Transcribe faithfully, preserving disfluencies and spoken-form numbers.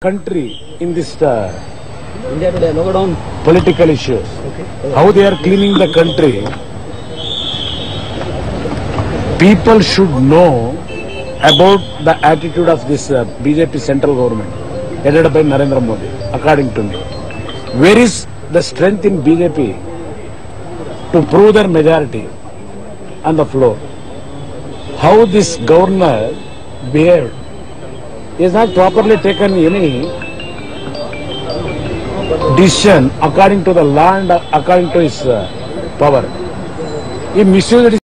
country in this uh, India today, no go down. political issues. Okay. How they are cleaning the country. People should know about the attitude of this uh, B J P central government headed by Narendra Modi, according to me. Where is the strength in B J P to prove their majority on the floor? How this governor behaved? He has not properly taken any decision according to the law and according to his uh, power. He misused